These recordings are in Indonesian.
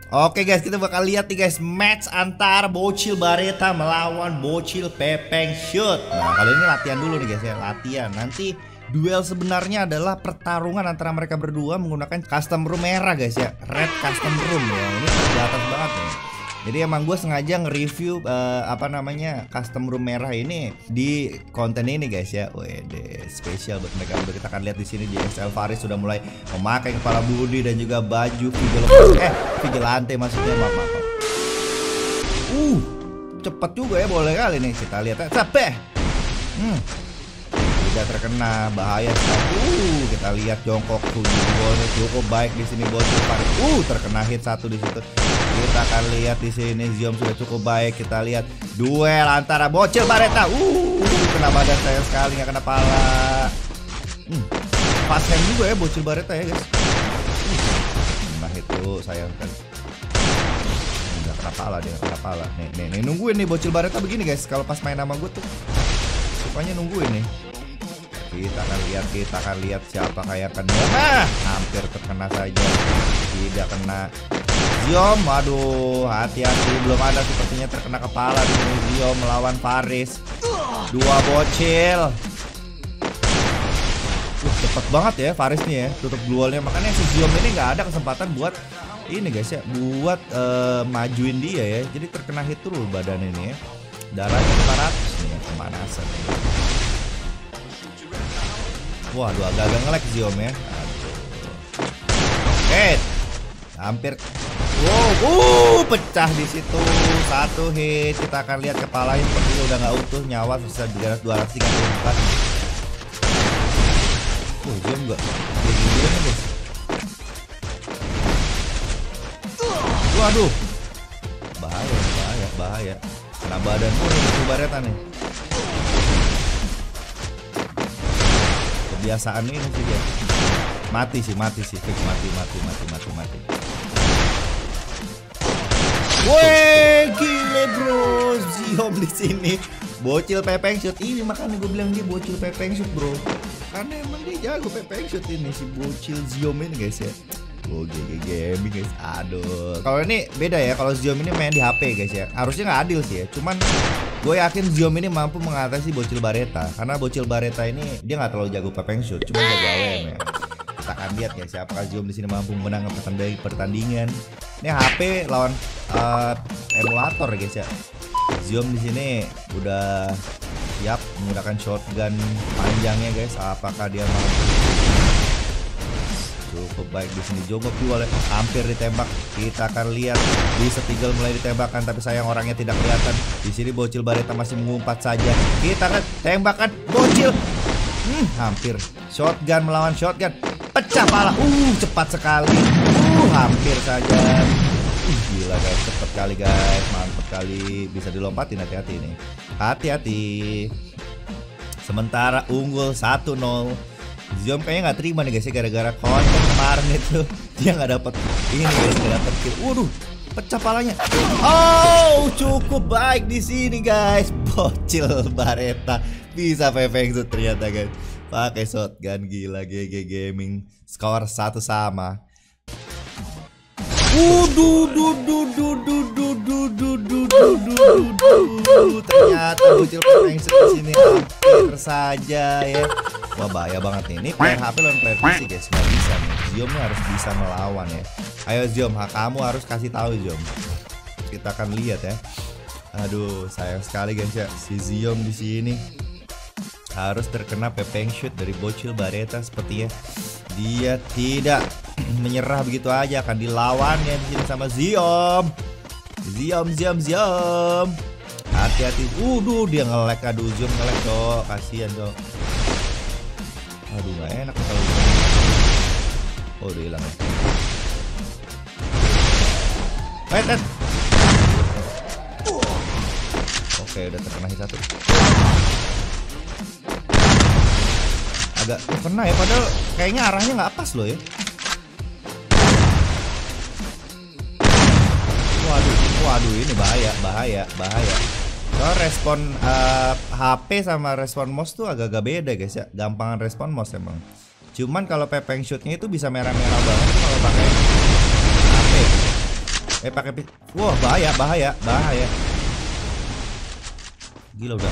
Oke guys, kita bakal lihat nih guys, match antara Bocil Bareta melawan Bocil Pepeng Shoot. Nah, kali ini latihan dulu nih guys ya, latihan. Nanti duel sebenarnya adalah pertarungan antara mereka berdua menggunakan custom room merah guys ya, red custom room ya. Ini di atas banget nih. Jadi emang gue sengaja nge-review custom room merah ini di konten ini guys ya. Wede, spesial buat mereka. Kita akan lihat di sini di XL Faris sudah mulai memakai kepala budi dan juga baju vigilante maksudnya, maaf. Cepet juga ya, boleh kali nih kita lihat. Capek. Tidak terkena, bahaya sekali. Kita lihat jongkok tuh, golnya cukup baik di sini Bocil Faris. Terkena hit satu di situ. Kita akan lihat di sini Ziom sudah cukup baik. Kita lihat duel antara Bocil Bareta. Kena badan saya sekali, nggak kena pala. Pas hand juga ya Bocil Bareta ya guys. Nah itu sayang kan. Nggak kena pala, dia nggak kena pala. Nih nungguin nih Bocil Bareta begini guys. Kalau pas main sama gue tuh sukanya nungguin nih. Kita akan lihat siapa kayak akan. Hampir terkena saja. Tidak kena. Ziom, aduh, hati-hati, belum ada sepertinya terkena kepala di sini. Ziom melawan Faris. Dua bocil. Cepet banget ya Faris nih ya, tutup duelnya. Makanya si Ziom ini nggak ada kesempatan buat ini guys ya, buat majuin dia ya. Jadi terkena hit terus badan ini ya. Darahnya 400 nih ya, pemanasan. Waduh, agak-agak nge-lag Ziom ya. Hampir. Pecah di situ. Satu hit. Kita akan lihat kepalanya sepertinya udah nggak utuh, nyawa bisa 234. Ziom nggak. Guys. Waduh. Bahaya. Kena badan itu Bareta nih. Kebiasaan ini sih dia. Mati sih, fix mati. Woi, gile bro, Ziom di sini. Bocil Pepeng Shoot ini, makanya gue bilang dia Bocil Pepeng Shoot bro. Karena emang dia jago Pepeng Shoot ini si Bocil Ziom ini guys ya. GG Gaming guys, aduh. Kalau ini beda ya, kalau Ziom ini main di HP guys ya. Harusnya nggak adil sih ya. Cuman gue yakin Ziom ini mampu mengatasi Bocil Bareta. Karena Bocil Bareta ini dia nggak terlalu jago Pepeng Shoot, cuma jago AWM ya. Kita akan lihat ya siapakah Ziom di sini mampu menang pertandingan. Ini HP lawan emulator guys ya. Ziom di sini udah siap menggunakan shotgun panjangnya guys. Apakah dia mampu? Cukup baik di sini. Jongkok duel hampir ditembak. Kita akan lihat di Setigel mulai ditembakkan, tapi sayang orangnya tidak kelihatan. Di sini Bocil Bareta masih mengumpat saja. Kita akan tembakan Bocil. Hampir shotgun melawan shotgun. Pecah pala. Cepat sekali. Hampir saja. Gila guys, cepet kali guys, mantep kali. Bisa dilompatin, hati-hati nih. Hati-hati. Sementara unggul 1-0. Ziom kayaknya nggak terima nih guys ya, gara-gara konten kemarin itu dia nggak dapet ini guys, nggak dapet kill. Pecah palanya. Cukup baik di sini guys. Bocil Bareta bisa Pepeng Shoot ternyata guys. Pakai shotgun, gila. GG Gaming, skor 1 sama. Ternyata Bocil Pepeng Shoot di sini hampir saja ya. Wah, bahaya banget nih. Ini player HP lawan player PC guys, nggak bisa nih. Ziom harus bisa melawan ya. Ayo Ziom, kamu harus kasih tahu Ziom. Kita akan lihat ya. Aduh, sayang sekali guys ya. Si Ziom di sini harus terkena Pepeng Shoot dari Bocil Bareta sepertinya. Dia tidak menyerah begitu aja, akan dilawannya di sini sama Ziom. Ziom. Hati-hati. Dia nge-lag. Aduh, Ziom nge-lag dong. Kasihan dong. Aduh, gak enak kalau udah hilang ya. Wait. Oke, udah terkena hit 1. Agak kena ya, padahal kayaknya arahnya nggak pas loh ya. Waduh, ini bahaya. Soal respon HP sama respon mouse tuh agak-agak beda guys ya. Gampangan respon mouse emang. Cuman kalau Pepeng Shootnya itu bisa merah-merah banget kalau pakai HP. Pakai wah, bahaya, bahaya, bahaya. Gila udah.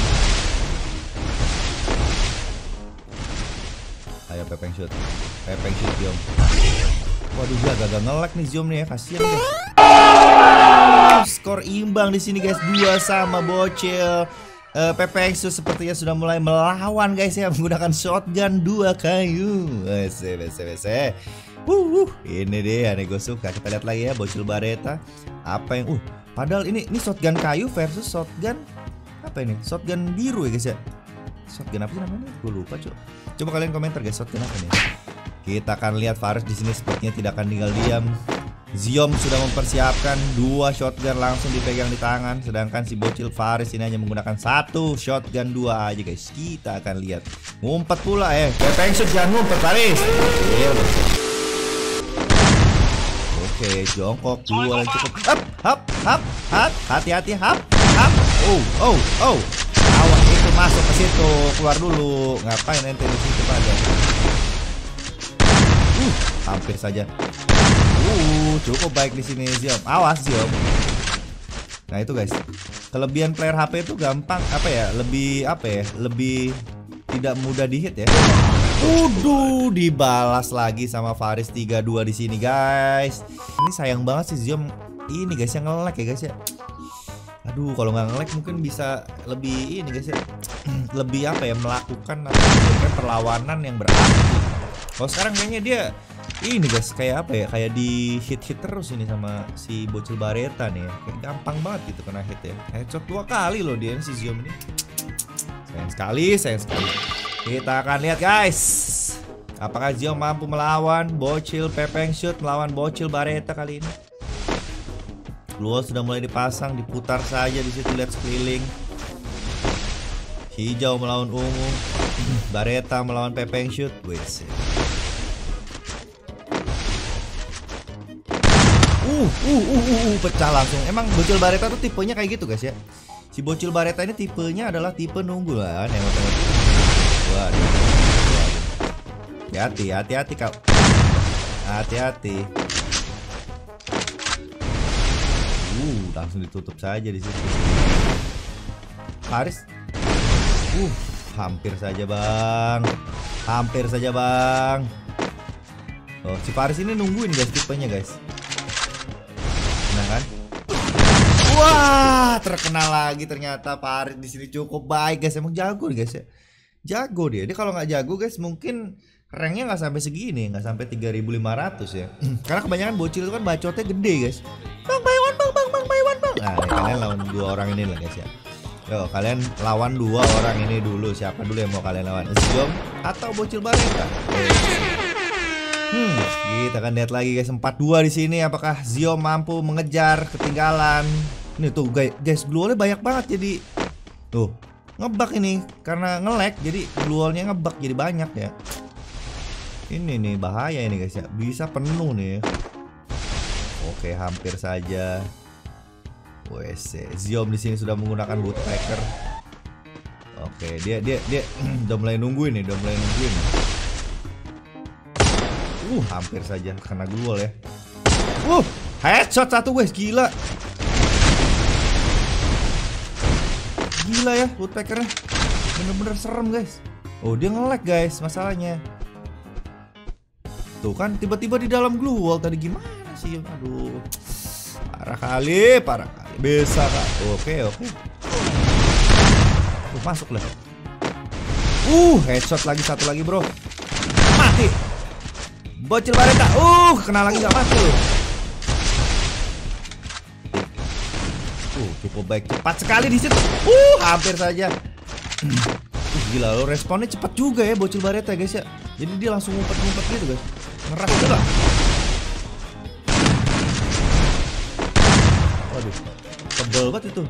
Ayo Pepeng shoot Ziom. Waduh, dia agak nge-lag nih Ziom nih ya, kasihan guys. Skor imbang di sini guys, 2 sama bocil. Pepeng shoot sepertinya sudah mulai melawan guys ya, menggunakan shotgun 2 kayu. Wese. Ini dia nih, gue suka. Kita lihat lagi ya bocil Bareta. Apa yang padahal ini shotgun kayu versus shotgun apa ini? Shotgun biru ya guys ya. Shotgun apa namanya? Gue lupa coba kalian komentar guys, shotgun apa nih? Kita akan lihat Faris di sini sepertinya tidak akan tinggal diam. Ziom sudah mempersiapkan 2 shotgun langsung dipegang di tangan, sedangkan si bocil Faris ini hanya menggunakan 1 shotgun 2 aja guys. Kita akan lihat. Ngumpet pula Pepeng shoot, jangan ngumpet Faris. Oke, jongkok 2 yang cukup. Hap. Hati-hati, hap. Oh. Awas itu masuk ke situ, keluar dulu. Ngapain ente di situ pada? Hampir saja. Cukup baik di sini Ziom. Awas Ziom. Nah itu guys, kelebihan player HP itu gampang lebih tidak mudah di hit ya. Dibalas lagi sama Faris 3-2 di sini guys. Ini sayang banget sih Ziom ini guys yang nge-lag ya guys ya. Aduh, kalau nggak nge-lag mungkin bisa lebih ini guys ya. Lebih melakukan perlawanan yang berarti. Kalau sekarang kayaknya dia ini guys kayak kayak di hit terus ini sama si bocil Bareta nih ya. Kayak gampang banget gitu kena hit ya. Headshot 2 kali loh dia si Ziom ini. Sayang sekali. Kita akan lihat guys, apakah Ziom mampu melawan bocil Pepeng shoot, melawan bocil Bareta kali ini. Luar sudah mulai dipasang, diputar saja di situ, lihat sekeliling. Hijau melawan ungu, Bareta melawan Pepeng shoot. Pecah langsung. Emang bocil Bareta tuh tipenya kayak gitu guys ya. Si bocil Bareta ini tipenya adalah tipe nunggu lah, nengok-nengok. Waduh. Hati-hati kau. Hati-hati. Langsung ditutup saja di situ. Faris. Hampir saja bang. Oh, si Faris ini nungguin guys tipenya guys. Nah kan? Wah, terkena lagi ternyata. Faris di sini cukup baik guys. Emang jago nih guys ya. Jago dia. Dia kalau nggak jago guys mungkin ranknya nggak sampai segini, nggak sampai 3.500 ya. Karena kebanyakan bocil itu kan bacotnya gede guys. Bang Baywan bang. Nah, kalian lawan 2 orang ini lah guys ya. Yo, kalian lawan 2 orang ini dulu. Siapa dulu yang mau kalian lawan? Ziom atau bocil Bareta? Kita akan lihat lagi guys, 4-2 di sini. Apakah Ziom mampu mengejar ketinggalan? Ini tuh guys, blue wallnya banyak banget jadi. Tuh, ngebug ini karena nge-lag jadi blue wallnya ngebug jadi banyak ya. Ini nih bahaya ini guys ya. Bisa penuh nih. Oke, hampir saja. Ziom di sini sudah menggunakan woodpecker. Oke, dia udah mulai nungguin nih, hampir saja kena gol ya. Headshot 1 guys, gila ya woodpeckernya. Bener-bener serem guys. Dia nge-lag guys masalahnya. Tuh kan tiba-tiba di dalam glue wall tadi, gimana sih? Aduh. Parah kali. Bisa kak. Oke. Masuk lah. Headshot lagi, 1 lagi bro. Mati. Bocil Bareta. Kena lagi nggak mati loh. Cukup baik, cepat sekali di situ. Hampir saja. Gila lo, responnya cepat juga ya bocil Bareta guys ya. Jadi dia langsung ngumpet gitu guys. Ngeras juga. Waduh, tebel banget itu.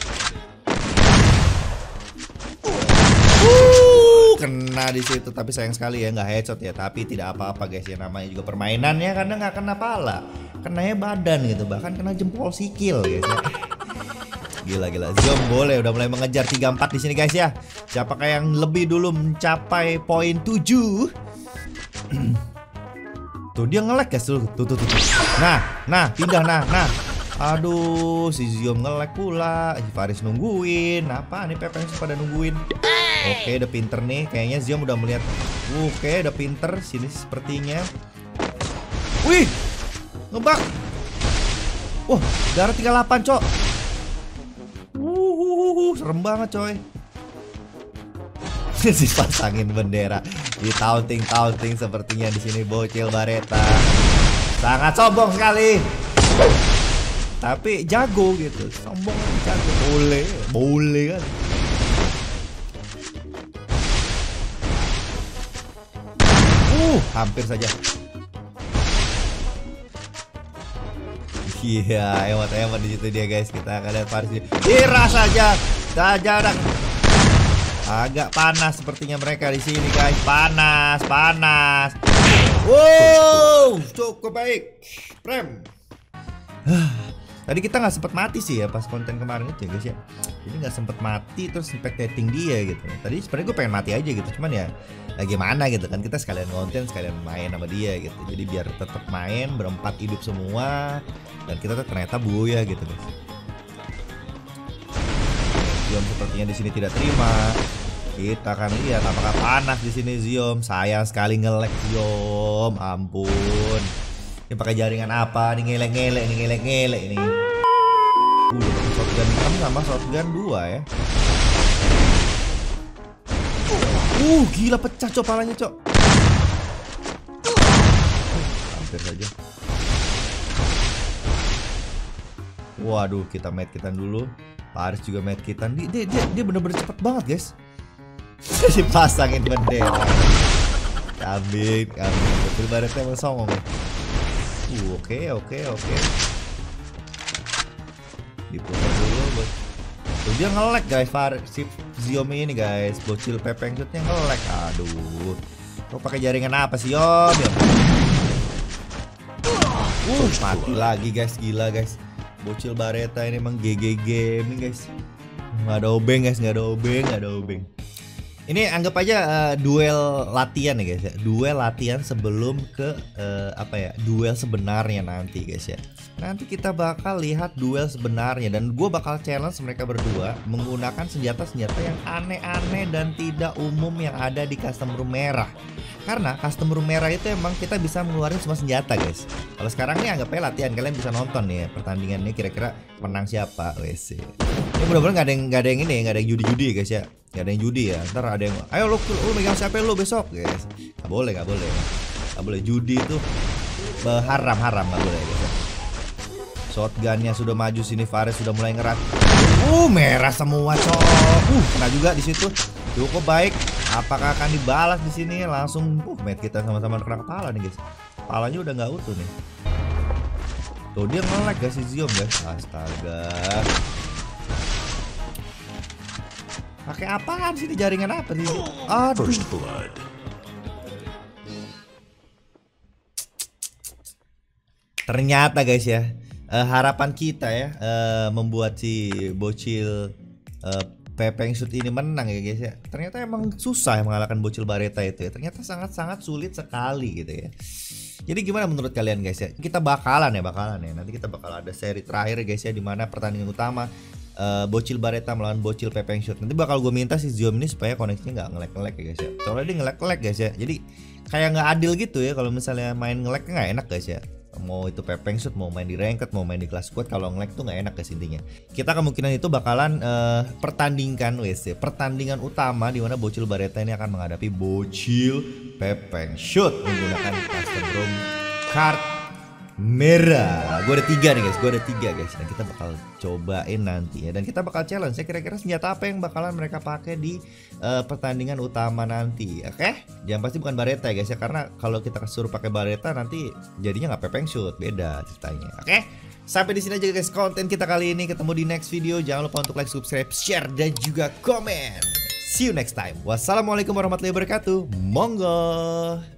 Kena di situ, tapi sayang sekali ya nggak headshot ya. Tapi tidak apa-apa guys ya, namanya juga permainan ya. Kadang nggak kena pala, kenanya badan gitu, bahkan kena jempol sikil guys ya. Gila. Ziom boleh udah mulai mengejar 3-4 di sini guys ya. Siapakah yang lebih dulu mencapai poin 7? Tuh dia nge-lag guys tuh. Nah, pindah nah. Aduh, si Ziom nge-lag pula. Faris nungguin. Apa nih Pepeng pada nungguin? Oke, udah pinter nih. Kayaknya Ziom udah melihat. Oke, udah pinter sini sepertinya. Wih, ngebak. Wah, darah 38 cok. Serem banget coy. Si pasangin bendera di taunting sepertinya di sini bocil Bareta. Sangat sombong sekali. Tapi jago gitu. Sombong jago. Boleh kan. Hampir saja. Iya, hemat di situ dia guys. Kita akan lihat Faris. Kira saja. Agak panas sepertinya mereka di sini guys. Panas. Wow, cukup baik. Prem. Tadi kita nggak sempet mati sih ya pas konten kemarin itu ya guys ya. Jadi nggak sempet mati terus spectating dia gitu. Tadi sebenarnya gue pengen mati aja gitu. Cuman ya gimana gitu kan, kita sekalian konten sekalian main sama dia gitu. Jadi biar tetap main berempat hidup semua dan kita tuh ternyata buaya gitu guys. Ziom sepertinya di sini tidak terima. Kita akan lihat apakah panas di sini Ziom. Sayang sekali nge-lag Ziom. Ampun. Ini pakai jaringan apa? Nih ngelek ini. Shotgun hitam sama shotgun 2 ya. Gila pecah cok palanya cok. Hampir saja. Waduh, kita medkitan dulu. Faris juga medkitan. Dia bener-bener cepet banget guys. Dipasangin bendera. Kambing. Betul Bareta emang songong ya. Oke. Diputar dulu bos. Tuh dia nge-lag guys, si Ziom ini guys, bocil Pepeng shootnya nge-lag. Aduh. Kok pakai jaringan apa sih Yom? Mati lagi guys, gila guys. Bocil Bareta ini emang GG gaming guys. Nggak ada obeng. Ini anggap aja duel latihan ya guys ya. Duel latihan sebelum ke duel sebenarnya nanti guys ya. Nanti kita bakal lihat duel sebenarnya dan gue bakal challenge mereka berdua menggunakan senjata-senjata yang aneh-aneh dan tidak umum yang ada di custom room merah. Karena custom room merah itu emang kita bisa mengeluarkan semua senjata guys. Kalau sekarang nih anggap aja latihan, kalian bisa nonton nih ya, pertandingannya kira-kira menang siapa WC. Ini mudah-mudahan nggak ada yang judi-judi ya guys ya. Gak ada yang judi ya, ntar ada yang ayo lu megang siapa lu besok guys. Gak boleh judi itu haram gak boleh guys. Shotgunnya sudah maju sini, Faris sudah mulai ngerat. Merah semua cok. Kena juga di situ. Cukup baik. Apakah akan dibalas di sini? Langsung med kita sama-sama kena kepala nih guys. Kepalanya udah nggak utuh nih. Tuh dia nge-lag guys si Ziom guys. Astaga. Pakai apaan sih, jaringan apa sih? Aduh. Ternyata guys ya, harapan kita ya membuat si bocil Pepeng shoot ini menang ya guys ya. Ternyata emang susah mengalahkan bocil Bareta itu ya. Ternyata sangat sulit sekali gitu ya. Jadi gimana menurut kalian guys ya? Kita bakalan ya. Nanti kita bakal ada seri terakhir guys ya, dimana pertandingan utama bocil Bareta melawan bocil Pepeng shoot. Nanti bakal gue minta si Ziom ini supaya koneksinya nggak nge-lag ya guys ya. Soalnya dia nge-lag guys ya. Jadi kayak nggak adil gitu ya kalau misalnya main nge-lag nggak enak guys ya. Mau itu Pepeng shoot, mau main di ranked, mau main di kelas squad, kalau nge-lag tuh nggak enak guys intinya. Kita kemungkinan itu bakalan pertandingan WC, pertandingan utama di mana bocil Bareta ini akan menghadapi bocil Pepeng shoot menggunakan custom room card merah. Gue ada 3 nih guys, dan kita bakal cobain nanti ya, dan kita bakal challenge ya kira-kira senjata apa yang bakalan mereka pakai di pertandingan utama nanti. Oke? Yang pasti bukan Bareta ya guys ya, karena kalau kita suruh pakai Bareta nanti jadinya nggak Pepeng shoot, beda ceritanya. Oke? Sampai di sini aja guys konten kita kali ini. Ketemu di next video. Jangan lupa untuk like, subscribe, share dan juga komen. See you next time. Wassalamualaikum warahmatullahi wabarakatuh. Monggo.